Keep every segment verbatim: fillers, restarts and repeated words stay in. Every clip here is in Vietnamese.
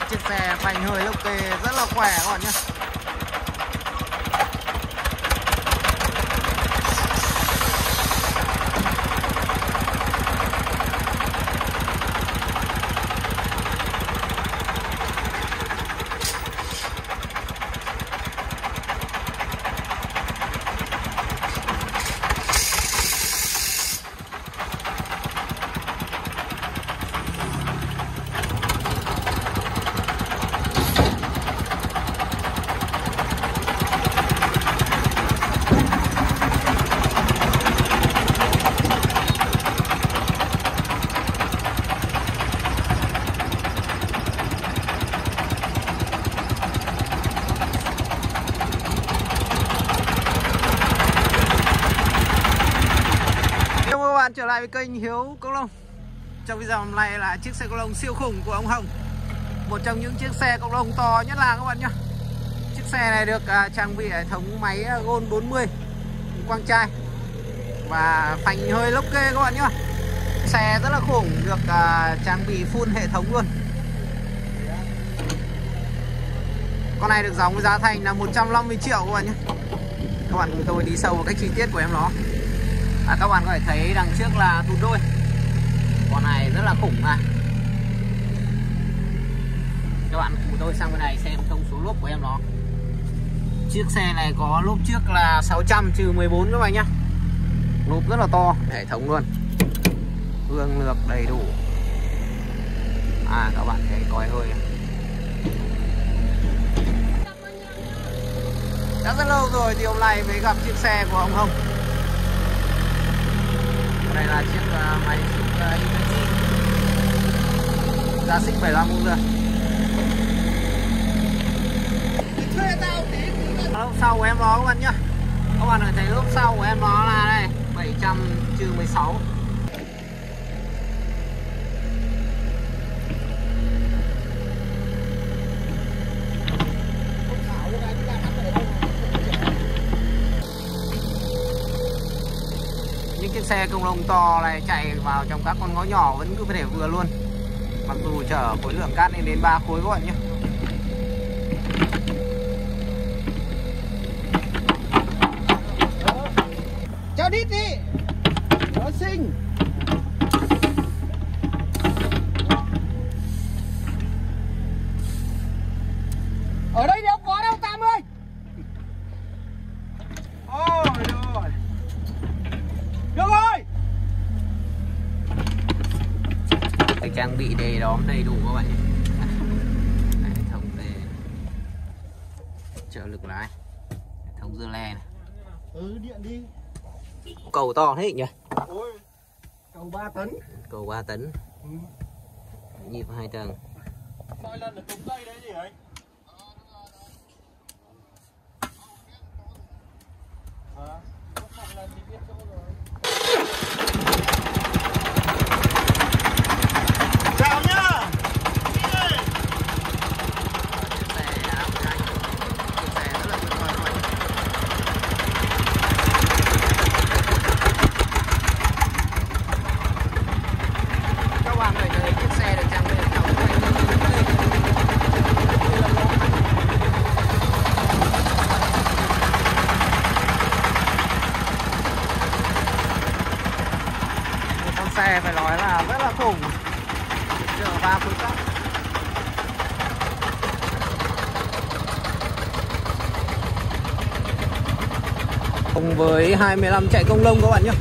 chiếc xe phanh hơi lốc kê rất là khỏe các bạn nhé. Trở lại với kênh Hiếu Công Long. Trong video hôm nay là chiếc xe Công Long siêu khủng của ông Hồng, một trong những chiếc xe Công Long to nhất làng các bạn nhé. Chiếc xe này được uh, trang bị hệ thống máy uh, Gold bốn mươi quang trai và phanh hơi lốc kê các bạn nhé. Xe rất là khủng, được uh, trang bị full hệ thống luôn. Con này được dòng với giá thành là một trăm năm mươi triệu các bạn nhé. Các bạn cùng tôi đi sâu vào cách chi tiết của em nó. À, các bạn có thể thấy đằng trước là tụt đôi. Con này rất là khủng này. Các bạn cùng tôi sang bên này xem thông số lốp của em nó. Chiếc xe này có lốp trước là sáu trăm trừ mười bốn các bạn nhé. Lốp rất là to, hệ thống luôn. Hương lược đầy đủ. À, các bạn thấy còi hơi. Đã rất lâu rồi thì hôm nay mới gặp chiếc xe của ông Hồng. Đây là chiếc uh, máy xúc uh, Itachi giá xích bảy mươi lăm cũng được. Lốp sau của em nó các bạn nhá. Các bạn có thấy lốp sau của em nó là đây bảy trăm trừ mười sáu. Những chiếc xe Công Long to này chạy vào trong các con ngõ nhỏ vẫn cứ có thể vừa luôn, mặc dù chở khối lượng cát lên đến ba khối các bạn nhé. Cho đít đi, nó xinh. Ở đây đâu có đâu Tam ơi. Ôi rồi. Được rồi. Cái trang bị đề đóm đầy đủ các bạn nhé. Hệ thống đề trợ lực lái, hệ thống dưa le này. Ừ, điện đi. Cầu to thế nhỉ? Ôi, cầu ba tấn. Cầu ba tấn. Ừ. Nhịp hai tầng. Mọi lần là cục dây đấy gì ấy. À, mọi lần thì biết chỗ rồi. Chào nhá. Các bạn có thể thấy chiếc xe được trang bị hệ thống con xe phải nói là rất là khủng, chở ba khối cát. Cùng với hai mươi lăm chạy Công Long các bạn nhé.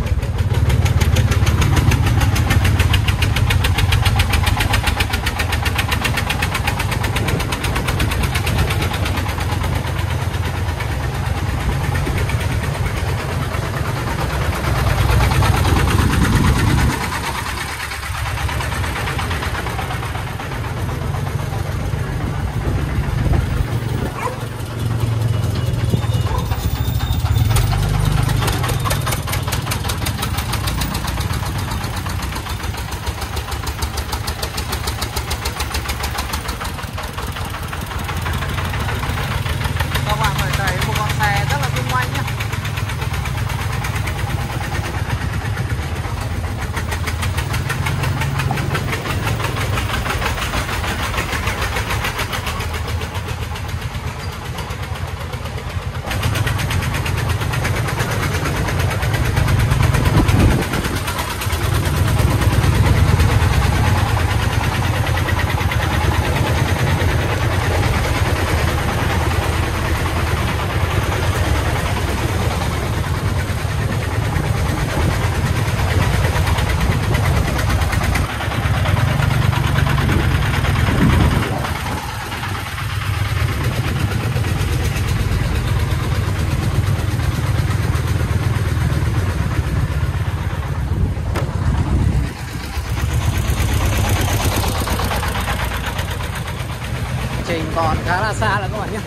trình còn khá là xa rồi các bạn nhé.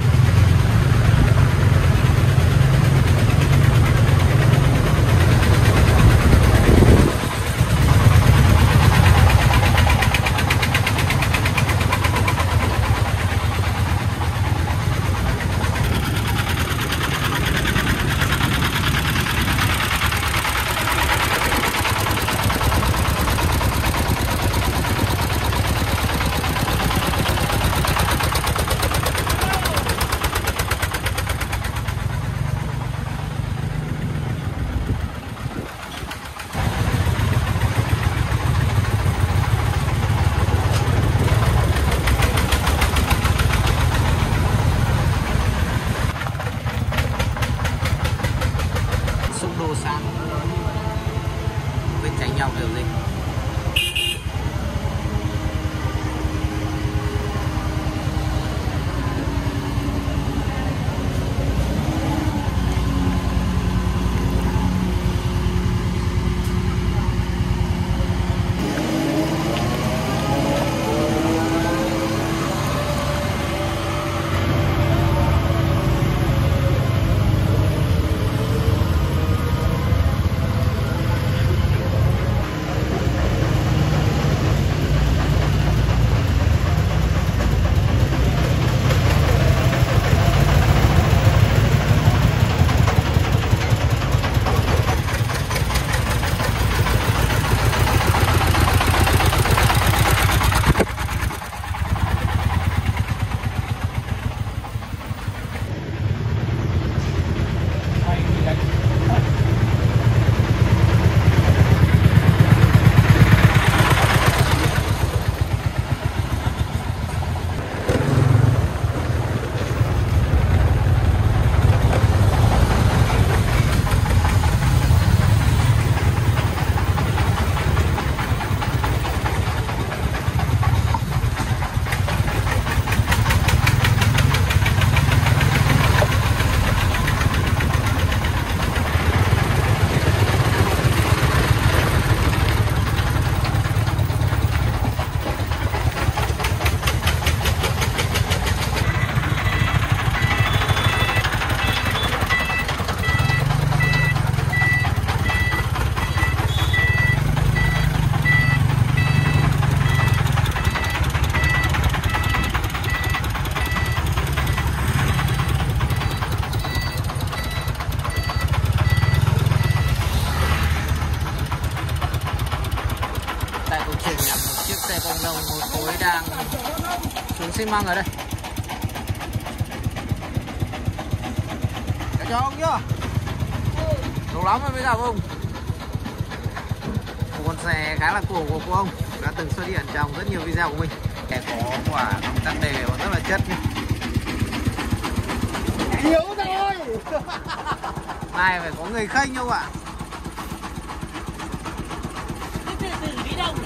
Xi măng ở đây. Để cho ông chưa? Đủ lắm rồi mới gặp ông. Một con xe khá là cổ của cô ông đã từng xuất hiện trong rất nhiều video của mình. Kẻ có quả tắc đề và rất là chất nhé. Yếu thôi. Này phải có người khênh không ạ? Từ từ đi đâu?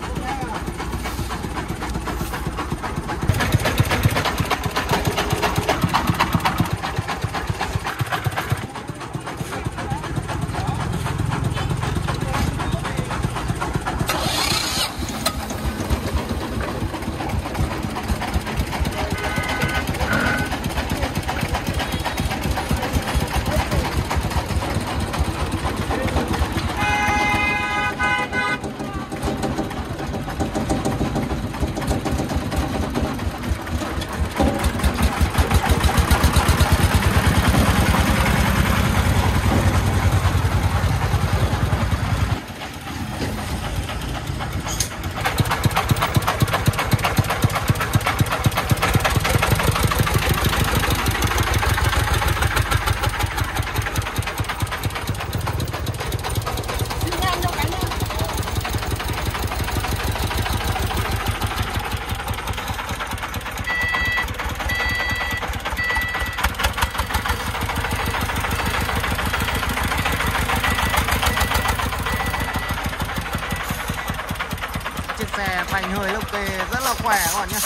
xe phanh hơi ok, rất là khỏe các bạn nhé.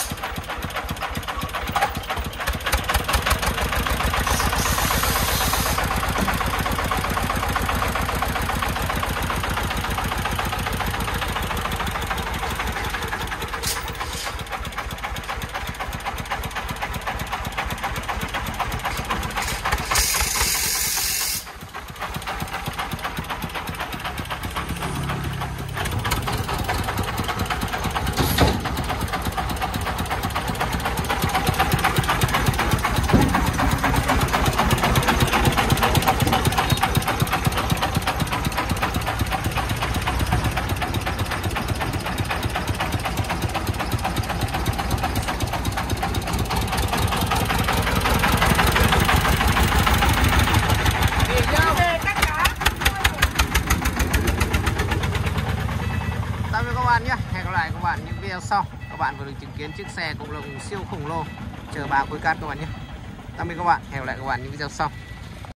sau. Các bạn vừa được chứng kiến chiếc xe cộng đồng siêu khổng lồ chở ba khối cát các bạn nhé. Tạm biệt các bạn, hẹn gặp lại các bạn những video sau.